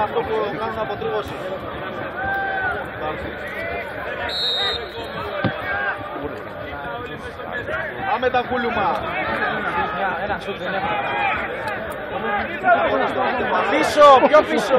αυτό που κάνουν αποτρίβωση. Πάμε τα κούλουμα. Ένα σουτ δεν έχω. Πίσω, πιο πίσω.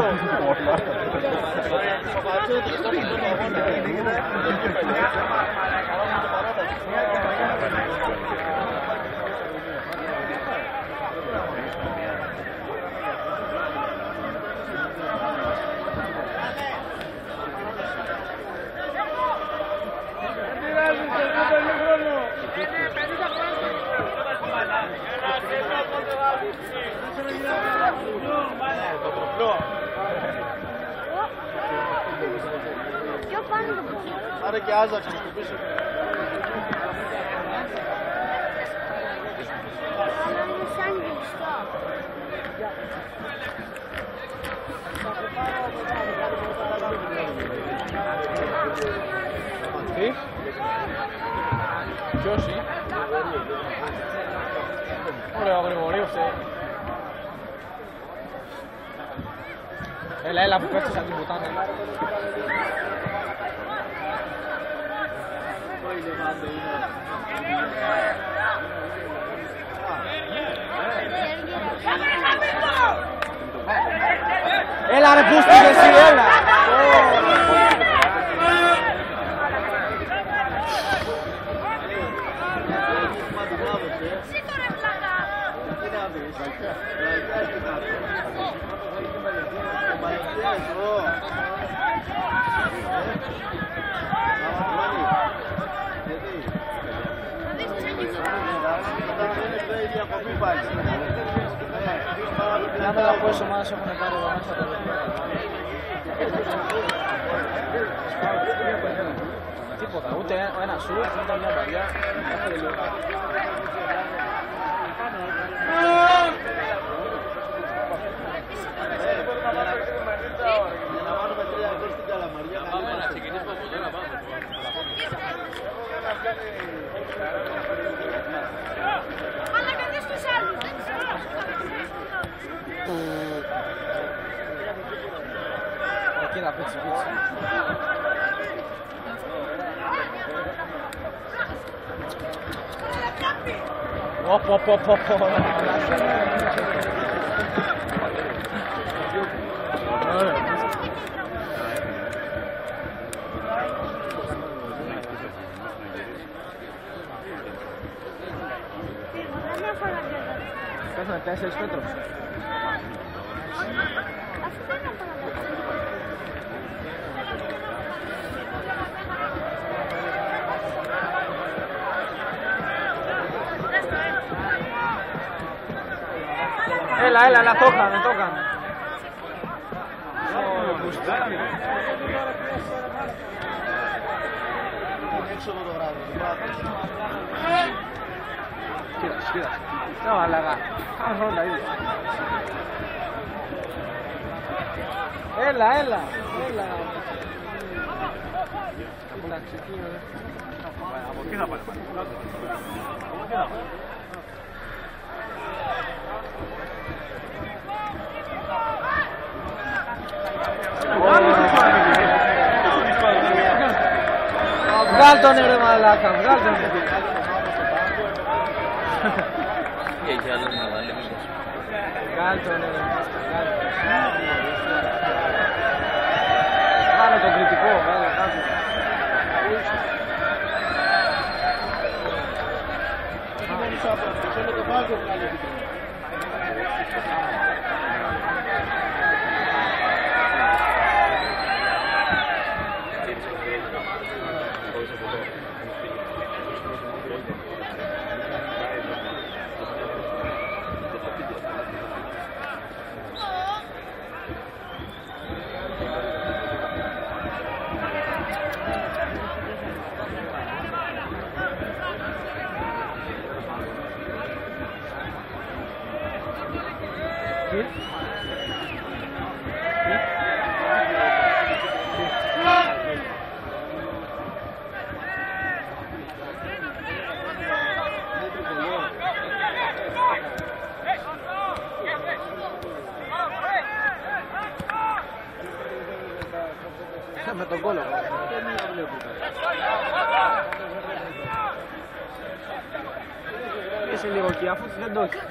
Άρα και άζαξε στο πίσω. Τι? Ποιος είναι? Ωραίο Γρηγορίου. Έλα που πέφτεις σαν την πουτάνα. Έλα ρε πούστη και εσύ, έλα! Να δω πόσες ομάδες έχουν πάρει εδώ μέσα τα λεπτά. Τίποτα, ούτε ένα σουτ, ούτε μια παλιά. Πάμε να ξεκινήσουμε από τώρα, πάμε. Αλλά κανείς τους άλλους, δεν ξέρω. Εκεί να πίτσι, πίτσι. Πω. Πέσανε 4 μέτρους. Έλα, το έκανε. Κοίτα. Ναι, αλλά κάνουν όλα ίδια. Έλα. Από τα ξεκίνημα. Από εκεί θα πάνε. Βγάλ' τον ρε μαλάκα, βγάλ' τον. Έχει άλλο να βάλει μήπως. Βγάλ' τον ρε. Βάλε τον κριτικό, βάλε κάτω. με τον κόλλο. Είσαι λίγο εκεί αφού δεν το έχει.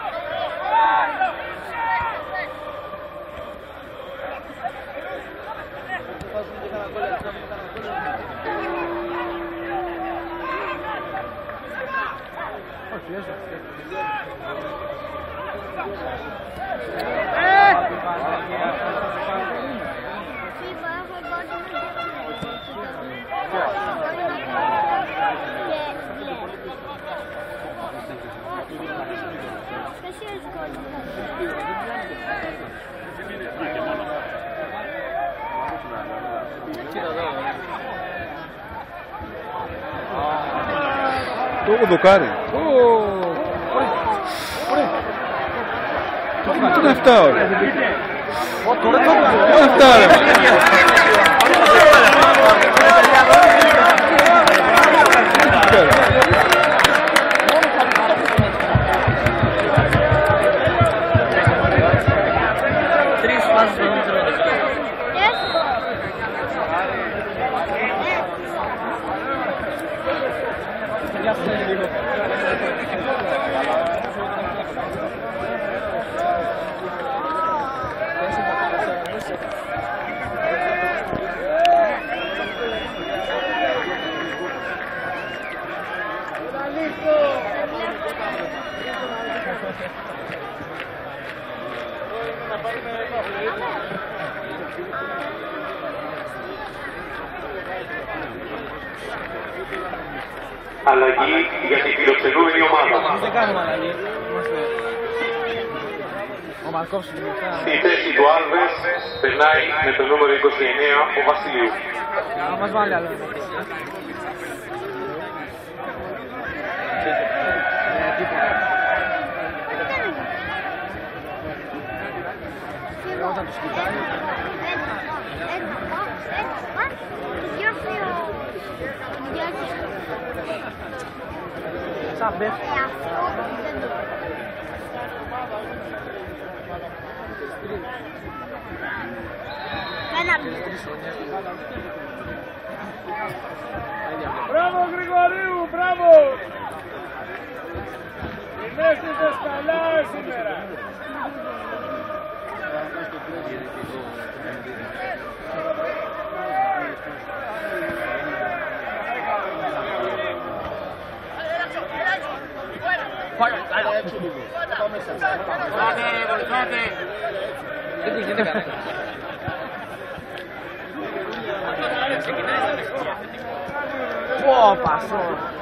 Όχι, έστω. Το έχω δοκάρει. Τι είναι αυτά όλα. Τι είναι αυτά ρε. Αλλαγή για την φιλοξενούμενη ομάδα. Δεν κάνουμε αλλαγή. Ο Μαρκόφς είναι μετά. Στη θέση του Άλβες περνάει με το νούμερο 29 ο Βασιλείου. Να μας βάλει άλλο. Όταν τους κοιτάει. Σαν πέφτει. Μπράβο Γρηγορίου, μπράβο! Συνέχισες καλά σήμερα. Πω, πασό.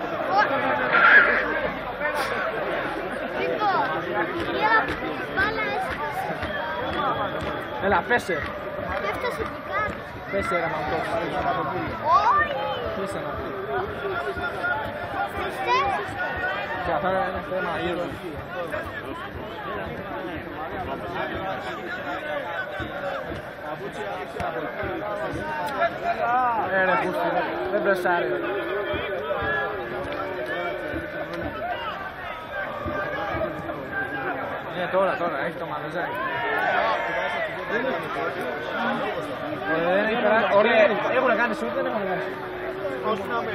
Έλα, πέσε. Έφτασε και κάτω. Πέσε ρε μαμπό. Όχι. Πέσε να πει. Πιστεύεις. Και αυτά είναι θέμα γύρω. Ρε πούστη, δεν πρεσάρει. Ναι, τώρα, έχει το μαγαζάκι. Ωραία, έχουν κάνει σουτ, δεν έχουν κάνει σουτ.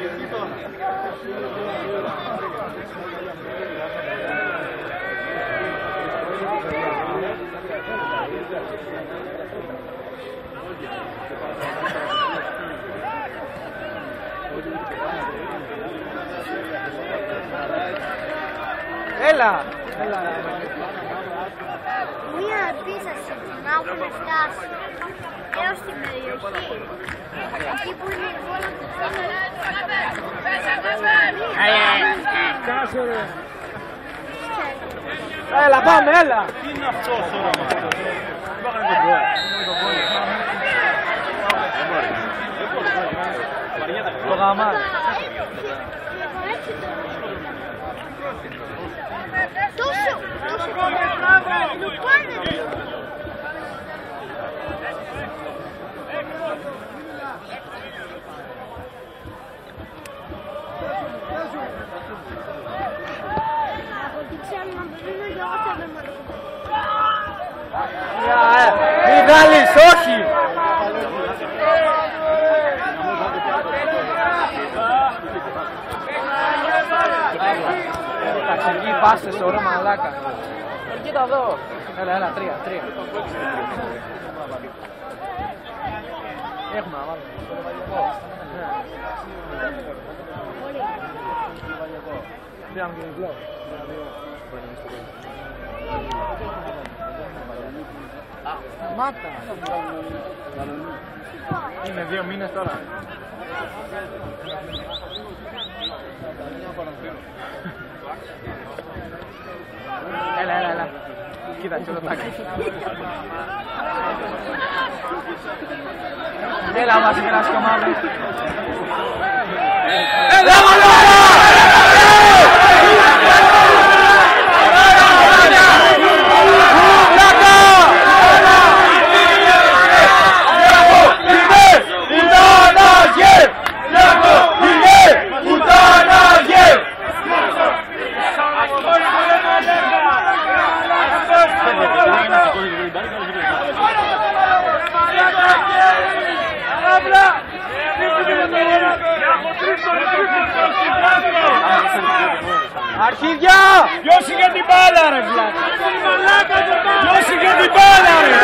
Έλα! Μία επίθεση να έχουν φτάσει έως την περιοχή. Εκεί που είναι η βόλα του Έλα, πάμε, έλα! Τι είναι αυτός τώρα Το γαμάρι. Τόσο Μη βγάλεις, όχι! Εντάξει, εκεί πάσες, ωραία μαλάκα. Κοίτα εδώ. Έλα, τρία. Έχουμε να βάλουμε. Πήγαμε και διπλό. Μάτα. Είναι 2 μήνες τώρα. Έλα. Κοίταξε το τάκι. Έλα μας γυράσει το μάλλον. Έλα Αρχίδια! Ποιος είχε την μπάλα ρε βλάκα! Ποιος είχε την μπάλα ρε!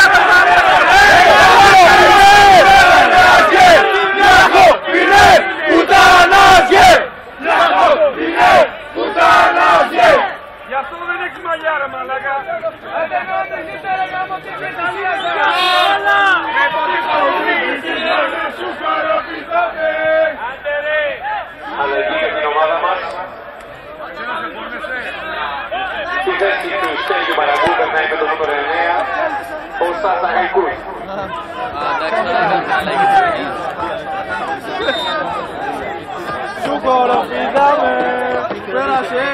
Γι' αυτό δεν έχεις μαλλιά ρε μαλάκα! Αλλαγή για την ομάδα μας. Στη θέση του Στέλιου Μαραγκού περνάει με το νούμερο 9 ο Σάσα Χαϊκούς. Σου κοροφίδαμε. Πέρασε.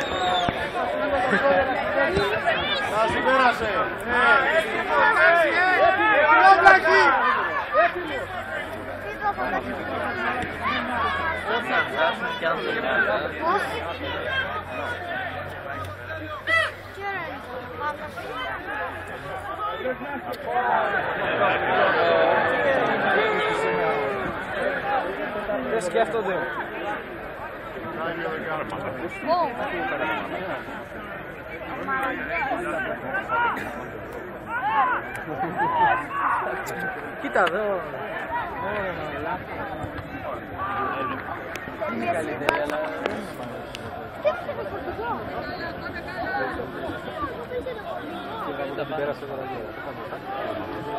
Πέρασε. Δεν σκέφτονται. Κοίτα εδώ. Είναι καλύτερη, αλλά... Και την πέρασε τώρα.